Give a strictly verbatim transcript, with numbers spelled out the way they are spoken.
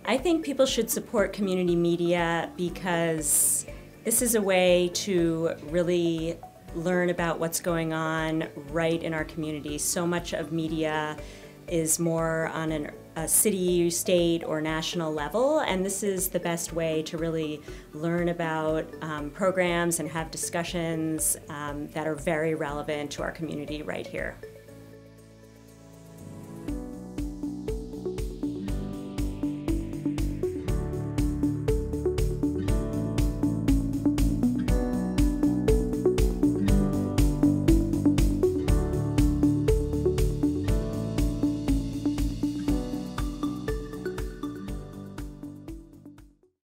I think people should support community media because this is a way to really learn about what's going on right in our community. So much of media is more on an, a city, state, or national level, and this is the best way to really learn about um, programs and have discussions um, that are very relevant to our community right here.